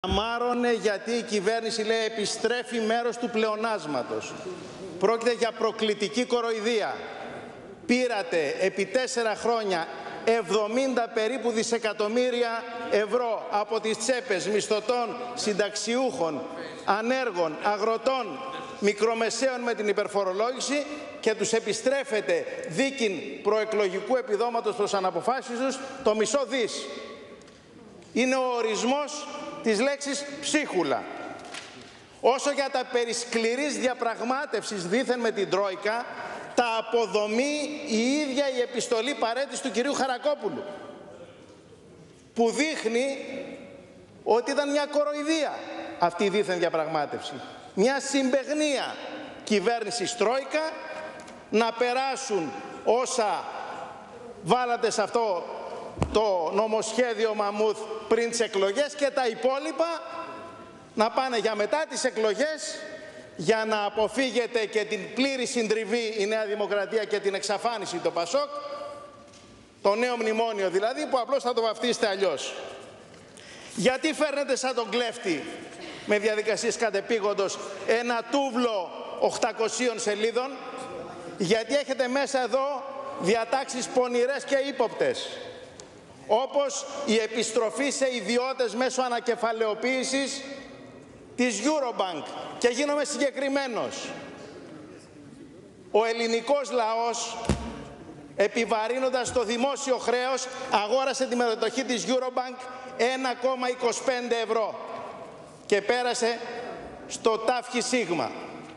Αμάρωνε γιατί η κυβέρνηση, λέει, επιστρέφει μέρος του πλεονάσματος. Πρόκειται για προκλητική κοροϊδία. Πήρατε επί 4 χρόνια 70 περίπου δισεκατομμύρια ευρώ από τις τσέπες μισθωτών, συνταξιούχων, ανέργων, αγροτών, μικρομεσαίων με την υπερφορολόγηση και τους επιστρέφετε δίκην προεκλογικού επιδόματος προς αναποφάσεις τους το μισό δις. Είναι ο ορισμός της λέξης ψίχουλα. Όσο για τα περί σκληρής διαπραγμάτευσης δήθεν με την Τρόικα, τα αποδομεί η ίδια η επιστολή παρέτησης του κυρίου Χαρακόπουλου, που δείχνει ότι ήταν μια κοροϊδία αυτή η δήθεν διαπραγμάτευση. Μια συμπαιγνία κυβέρνησης Τρόικα να περάσουν όσα βάλατε σε αυτό το νομοσχέδιο μαμούθ πριν τις εκλογές και τα υπόλοιπα να πάνε για μετά τις εκλογές, για να αποφύγετε και την πλήρη συντριβή η Νέα Δημοκρατία και την εξαφάνιση του ΠΑΣΟΚ, το νέο μνημόνιο δηλαδή, που απλώς θα το βαφτίσετε αλλιώς. Γιατί φέρνετε σαν τον κλέφτη με διαδικασίες κατεπήγοντος ένα τούβλο 800 σελίδων? Γιατί έχετε μέσα εδώ διατάξεις πονηρές και ύποπτες, όπως η επιστροφή σε ιδιώτες μέσω ανακεφαλαιοποίησης της Eurobank. Και γίνομαι συγκεκριμένος. Ο ελληνικός λαός, επιβαρύνοντας το δημόσιο χρέος, αγόρασε τη μετοχή της Eurobank 1,25 ευρώ και πέρασε στο τάφχι σίγμα.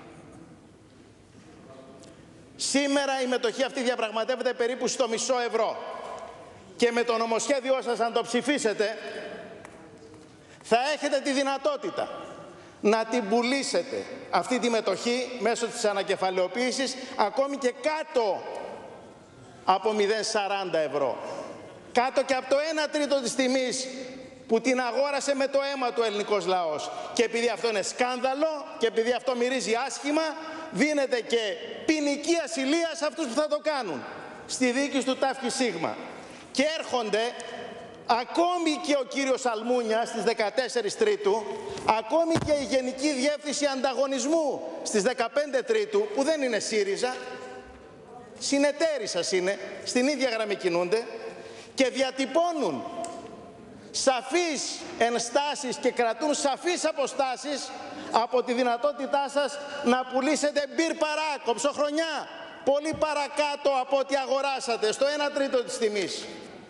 Σήμερα η μετοχή αυτή διαπραγματεύεται περίπου στο μισό ευρώ. Και με το νομοσχέδιό σας, αν το ψηφίσετε, θα έχετε τη δυνατότητα να την πουλήσετε αυτή τη μετοχή μέσω της ανακεφαλαιοποίησης ακόμη και κάτω από 0,40 ευρώ. Κάτω και από το 1 τρίτο της τιμής που την αγόρασε με το αίμα του ελληνικός λαός. Και επειδή αυτό είναι σκάνδαλο και επειδή αυτό μυρίζει άσχημα, δίνεται και ποινική ασυλία σε αυτούς που θα το κάνουν στη διοίκηση του τάφχι σίγμα. Και έρχονται ακόμη και ο κύριος Αλμούνια στις 14 Τρίτου, ακόμη και η Γενική Διεύθυνση Ανταγωνισμού στις 15 Τρίτου, που δεν είναι ΣΥΡΙΖΑ, συνεταίροι σας είναι, στην ίδια γραμμή κινούνται και διατυπώνουν σαφείς ενστάσεις και κρατούν σαφείς αποστάσεις από τη δυνατότητά σας να πουλήσετε μπιρ παρά, κοψοχρονιά, πολύ παρακάτω από ό,τι αγοράσατε, στο 1 τρίτο της τιμής.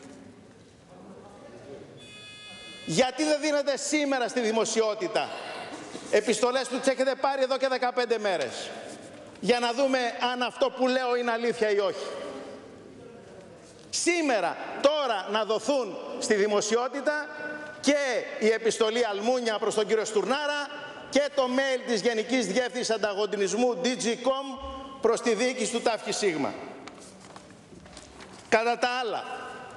Γιατί δεν δίνετε σήμερα στη δημοσιότητα επιστολές που τις έχετε πάρει εδώ και 15 μέρες, για να δούμε αν αυτό που λέω είναι αλήθεια ή όχι? Σήμερα, τώρα, να δοθούν στη δημοσιότητα και η επιστολή Αλμούνια προς τον κύριο Στουρνάρα και το mail της Γενικής Διεύθυνσης Ανταγωνισμού DG.com προς τη διοίκηση του τάφχι σίγμα. Κατά τα άλλα,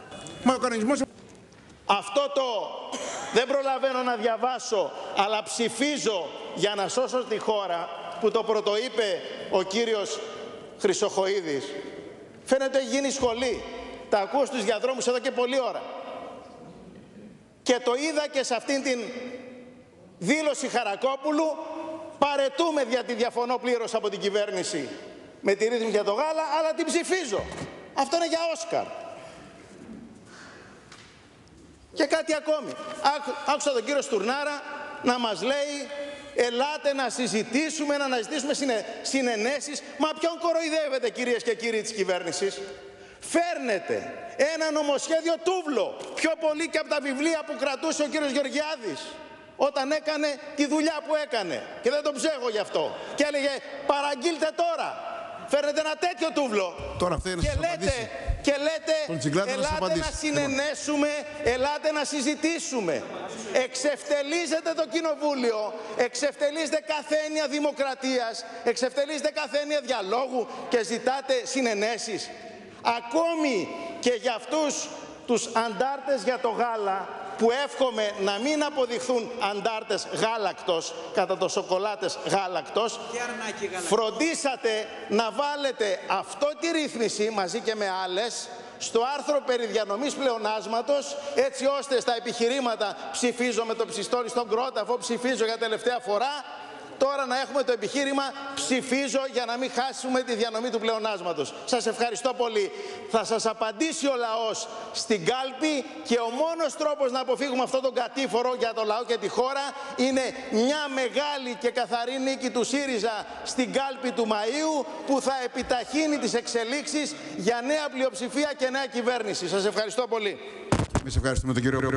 αυτό το δεν προλαβαίνω να διαβάσω, αλλά ψηφίζω για να σώσω τη χώρα, που το πρωτοείπε ο κύριος Χρυσοχοΐδης, φαίνεται έχει γίνει σχολή. Τα ακούω στους διαδρόμους εδώ και πολλή ώρα. Και το είδα και σε αυτήν την δήλωση Χαρακόπουλου. Παρετούμε, γιατί διαφωνώ πλήρως από την κυβέρνηση με τη ρύθμιση για το γάλα, αλλά την ψηφίζω. Αυτό είναι για Όσκαρ. Και κάτι ακόμη. Άκουσα τον κύριο Στουρνάρα να μας λέει ελάτε να συζητήσουμε, να αναζητήσουμε συνενέσεις. Μα ποιον κοροϊδεύετε, κυρίες και κύριοι της κυβέρνησης? Φέρνετε ένα νομοσχέδιο τούβλο, πιο πολύ και από τα βιβλία που κρατούσε ο κύριος Γεωργιάδης όταν έκανε τη δουλειά που έκανε, και δεν τον ψέχω γι' αυτό, και έλεγε παραγγείλτε τώρα. Φέρνετε ένα τέτοιο τούβλο και λέτε ελάτε να συνενέσουμε, ελάτε να συζητήσουμε. Εξευτελίζετε το κοινοβούλιο, εξευτελίζετε κάθε έννοια δημοκρατίας, εξευτελίζετε κάθε έννοια διαλόγου και ζητάτε συνενέσεις. Ακόμη και για αυτούς τους αντάρτες για το γάλα, που εύχομαι να μην αποδειχθούν αντάρτες γάλακτος κατά το σοκολάτες γάλακτος, φροντίσατε να βάλετε αυτό τη ρύθμιση μαζί και με άλλες στο άρθρο περί διανομής πλεονάσματος, έτσι ώστε στα επιχειρήματα ψηφίζω με το πιστόλι στον κρόταφο, ψηφίζω για τελευταία φορά, τώρα να έχουμε το επιχείρημα ψηφίζω για να μην χάσουμε τη διανομή του πλεονάσματος. Σας ευχαριστώ πολύ. Θα σας απαντήσει ο λαός στην κάλπη και ο μόνος τρόπος να αποφύγουμε αυτόν τον κατήφορο για το λαό και τη χώρα είναι μια μεγάλη και καθαρή νίκη του ΣΥΡΙΖΑ στην κάλπη του Μαΐου, που θα επιταχύνει τις εξελίξεις για νέα πλειοψηφία και νέα κυβέρνηση. Σας ευχαριστώ πολύ. Εμείς ευχαριστούμε τον κύριο